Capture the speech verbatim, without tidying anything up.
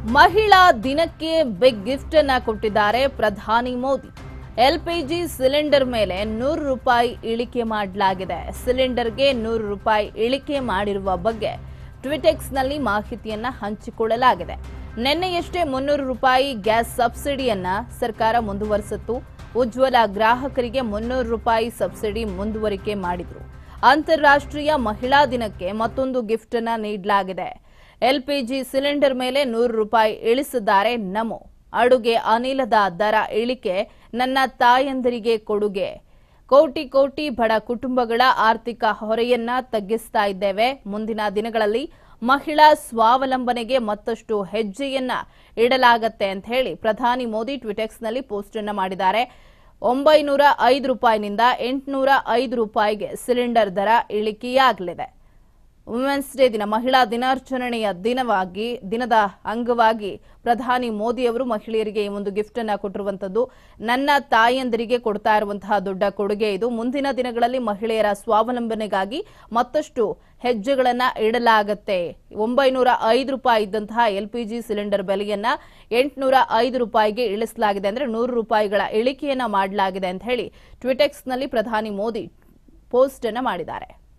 ಮಹಿಳಾ ದಿನಕ್ಕೆ big gift ಅನ್ನ ಕೊಟ್ಟಿದ್ದಾರೆ ಪ್ರಧಾನಿ ಮೋದಿ. ಎಲ್ಪಿಜಿ ಸಿಲಿಂಡರ್ ಮೇಲೆ ನೂರು ರೂಪಾಯಿ ಇಳಿಕೆ ಮಾಡಲಾಗಿದೆ. ಸಿಲಿಂಡರ್ಗೆ ನೂರು ರೂಪಾಯಿ ಇಳಿಕೆ ಮಾಡಿರುವ ಬಗ್ಗೆ ಟ್ವಿಟೆಕ್ಸ್ನಲ್ಲಿ ಮಾಹಿತಿಯನ್ನ ಹಂಚಿಕೊಳ್ಳಲಾಗಿದೆ. ನಿನ್ನೆಯಷ್ಟೇ ಮುನ್ನೂರು ರೂಪಾಯಿ ಗ್ಯಾಸ್ ಸಬ್ಸಿಡಿಯನ್ನ ಸರ್ಕಾರ ಮುಂದುವರಿಸಿತ್ತು. ಉಜ್ವಲ ಗ್ರಾಹಕರಿಗೆ ಮುನ್ನೂರು ರೂಪಾಯಿ ಸಬ್ಸಿಡಿ ಮುಂದುವರಿಕೆ ಮಾಡಿದ್ರು. ಅಂತಾರಾಷ್ಟ್ರೀಯ ಮಹಿಳಾ ದಿನಕ್ಕೆ ಮತ್ತೊಂದು ಗಿಫ್ಟ್ ಅನ್ನ ನೀಡಲಾಗಿದೆ. ಎಲ್ಪಿಜಿ ಸಿಲಿಂಡರ್ ಮೇಲೆ ನೂರು ರೂಪಾಯಿ ಇಳಿಸಿದ್ದಾರೆ ನಮೋ. ಅಡುಗೆ ಅನಿಲದ ದರ ಇಳಿಕೆ ನನ್ನ ತಾಯಂದಿರಿಗೆ ಕೊಡುಗೆ. ಕೋಟಿ ಕೋಟಿ ಬಡ ಕುಟುಂಬಗಳ ಆರ್ಥಿಕ ಹೊರೆಯನ್ನ ತಗ್ಗಿಸ್ತಾ ಇದ್ದೇವೆ. ಮುಂದಿನ ದಿನಗಳಲ್ಲಿ ಮಹಿಳಾ ಸ್ವಾವಲಂಬನೆಗೆ ಮತ್ತಷ್ಟು ಹೆಜ್ಜೆಯನ್ನ ಇಡಲಾಗತ್ತೆ ಅಂತ ಹೇಳಿ ಪ್ರಧಾನಿ ಮೋದಿ ಟ್ವಿಟೆಕ್ಸ್ನಲ್ಲಿ ಪೋಸ್ಟ್ ಅನ್ನ ಮಾಡಿದ್ದಾರೆ. ಒಂಬೈನೂರ ಐದು ರೂಪಾಯಿನಿಂದ ಎಂಟುನೂರ ಐದು ರೂಪಾಯಿಗೆ ಸಿಲಿಂಡರ್ ದರ ಇಳಿಕೆಯಾಗಲಿದೆ. ವುಮೆನ್ಸ್ ಡೇ ದಿನ, ಮಹಿಳಾ ದಿನಾಚರಣೆಯ ದಿನವಾಗಿ ದಿನದ ಅಂಗವಾಗಿ ಪ್ರಧಾನಿ ಮೋದಿ ಅವರು ಮಹಿಳೆಯರಿಗೆ ಈ ಒಂದು ಗಿಫ್ಟ್ ಅನ್ನ ಕೊಟ್ಟಿರುವಂತದ್ದು. ನನ್ನ ತಾಯಂದಿರಿಗೆ ಕೊಡ್ತಾ ಇರುವಂತಹ ದೊಡ್ಡ ಕೊಡುಗೆ ಇದು. ಮುಂದಿನ ದಿನಗಳಲ್ಲಿ ಮಹಿಳೆಯರ ಸ್ವಾವಲಂಬನೆಗಾಗಿ ಮತ್ತಷ್ಟು ಹೆಜ್ಜೆಗಳನ್ನ ಇಡಲಾಗತ್ತೆ. ಒಂಬೈನೂರ ಐದು ರೂಪಾಯಿ ಇದ್ದಂತಹ ಎಲ್ಪಿಜಿ ಸಿಲಿಂಡರ್ ಬೆಲೆಯನ್ನ ಎಂಟುನೂರ ಐದು ರೂಪಾಯಿಗೆ ಇಳಿಸಲಾಗಿದೆ. ಅಂದ್ರೆ ನೂರು ರೂಪಾಯಿಗಳ ಇಳಿಕೆಯನ್ನ ಮಾಡಲಾಗಿದೆ ಅಂತ ಹೇಳಿ ಟ್ವಿಟೆಕ್ಸ್ನಲ್ಲಿ ಪ್ರಧಾನಿ ಮೋದಿ ಪೋಸ್ಟ್ ಅನ್ನ ಮಾಡಿದ್ದಾರೆ.